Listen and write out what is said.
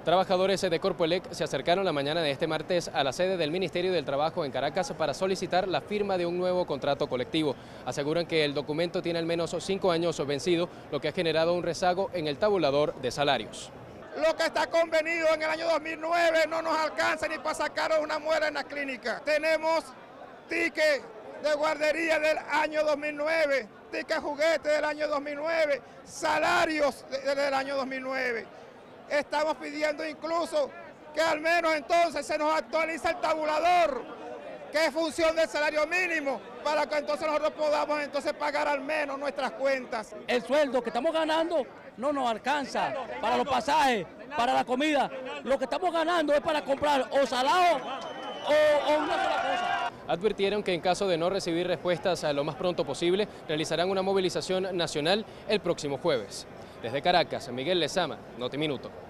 Trabajadores de Corpoelec se acercaron la mañana de este martes a la sede del Ministerio del Trabajo en Caracas para solicitar la firma de un nuevo contrato colectivo. Aseguran que el documento tiene al menos 5 años vencido, lo que ha generado un rezago en el tabulador de salarios. Lo que está convenido en el año 2009 no nos alcanza ni para sacar una muela en la clínica. Tenemos ticket de guardería del año 2009, ticket juguete del año 2009, salarios del año 2009. Estamos pidiendo incluso que al menos entonces se nos actualice el tabulador, que es función del salario mínimo, para que entonces nosotros podamos entonces pagar al menos nuestras cuentas. El sueldo que estamos ganando no nos alcanza para los pasajes, para la comida. Lo que estamos ganando es para comprar o salado o una sola cosa. Advirtieron que en caso de no recibir respuestas a lo más pronto posible, realizarán una movilización nacional el próximo jueves. Desde Caracas, Miguel Lezama, Notiminuto.